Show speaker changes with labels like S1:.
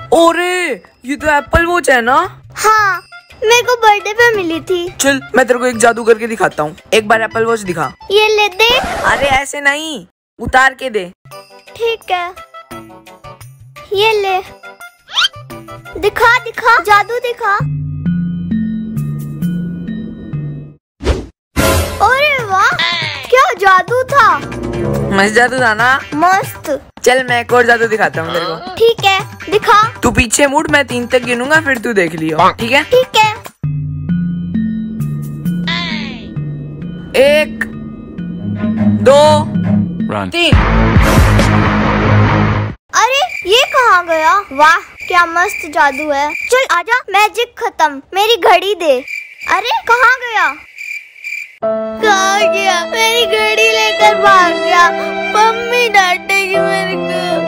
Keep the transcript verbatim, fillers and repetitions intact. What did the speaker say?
S1: ओरे ये तो एप्पल वॉच है ना?
S2: हाँ, मेरे को बर्थडे पे मिली थी।
S1: चल मैं तेरे को एक जादू करके दिखाता हूँ। एक बार एप्पल वॉच दिखा।
S2: ये ले दे।
S1: अरे ऐसे नहीं, उतार के दे।
S2: ठीक है, ये ले। दिखा दिखा, जादू दिखा। अरे वाह, क्या जादू था।
S1: मस्त जादू था ना?
S2: मस्त।
S1: चल मैं एक और जादू दिखाता हूँ तेरे को।
S2: ठीक है, दिखा।
S1: तू पीछे मुड़, मैं तीन तक गिनूंगा फिर तू देख लियो, ठीक है?
S2: ठीक है।
S1: एक, दो, तीन।
S2: अरे ये कहाँ गया? वाह क्या मस्त जादू है। चल आजा, मैजिक खत्म, मेरी घड़ी दे। अरे कहाँ गया? कहाँ गया? मेरी घड़ी लेकर भाग गया। मम्मी डांटेगी मेरे को।